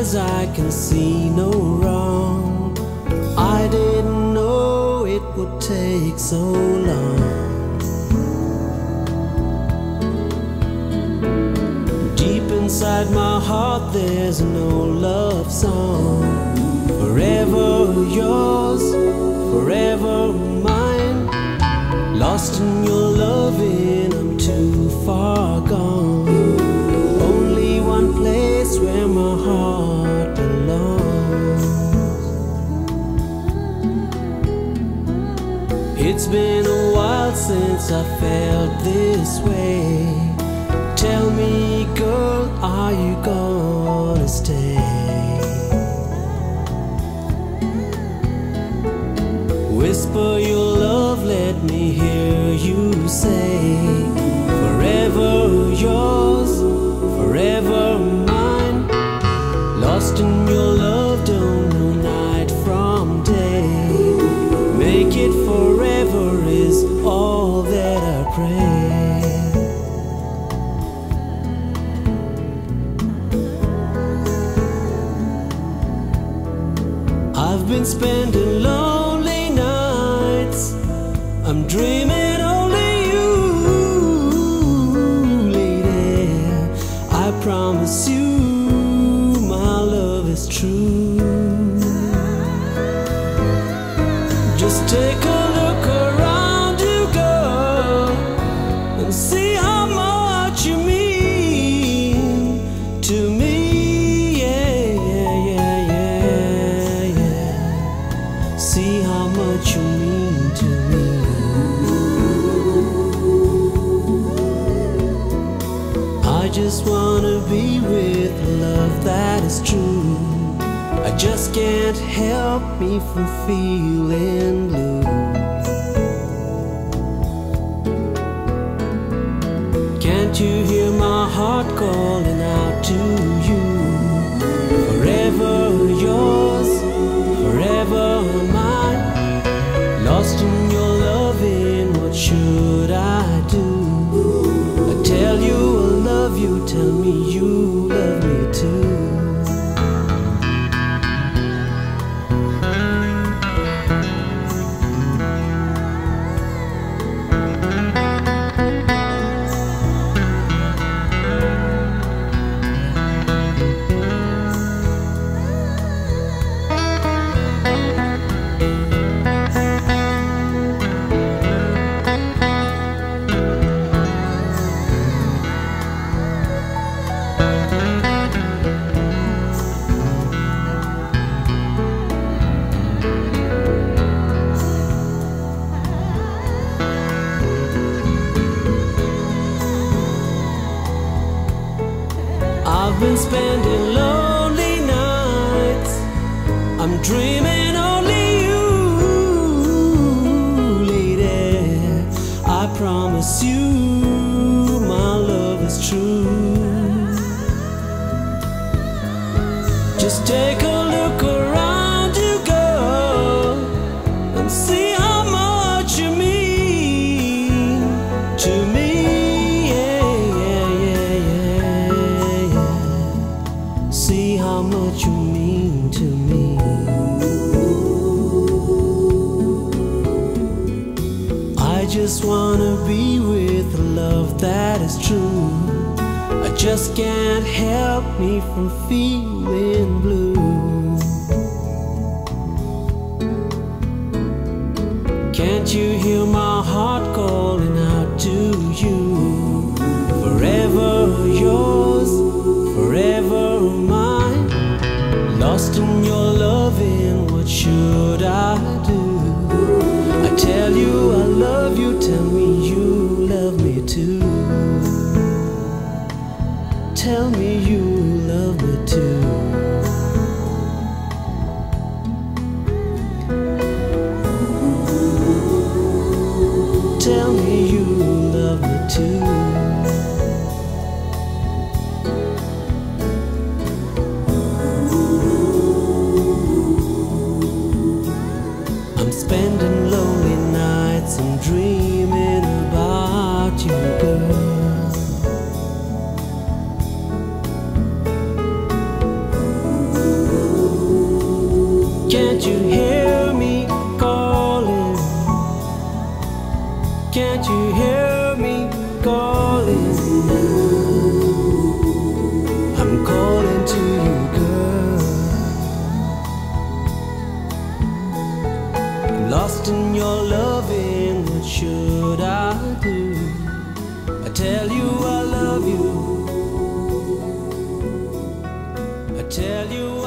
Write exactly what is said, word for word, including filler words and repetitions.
eyes I can see no wrong. I didn't know it would take so long. Deep inside my heart there's no love song. Forever yours, forever mine. Lost in your loving, I'm too far gone. Only one place where my heart belongs. It's been a while since I felt this way. Tell me, girl, are you gonna stay? Whisper your love, let me hear you say. Forever yours, forever mine. Lost in your love, don't know night from day. Make it forever is all that I pray. I've been spending lonely nights. I'm dreaming only you, lady. I promise you my love is true. Just take a look around you, girl, and see how much you mean to me. See how much you mean to me. I just wanna be with love that is true. I just can't help me from feeling blue. Can't you hear my heart calling out to you? Forever yours, forever mine. Lost in your loving, what should I do? I tell you I love you, tell me you love me too. I've been spending lonely nights. I'm dreaming only you, lady. I promise you my love is true. Just take a look around you, girl, and see how much you mean to me. See how much you mean to me. I just wanna be with a love that is true. I just can't help me from feeling blue. Can't you hear my heart calling out to you? Forever yours, forever mine. Lost in your loving, what should I do? I tell you I love you, tell me you love me too. Tell me you love me too. Tell me you love me too. Spending lonely nights and dreaming about you, girl. Can't you hear me calling? Can't you hear me calling? I'm calling to you, girl. I'm lost in your loving, what should I do? I tell you I love you, I tell you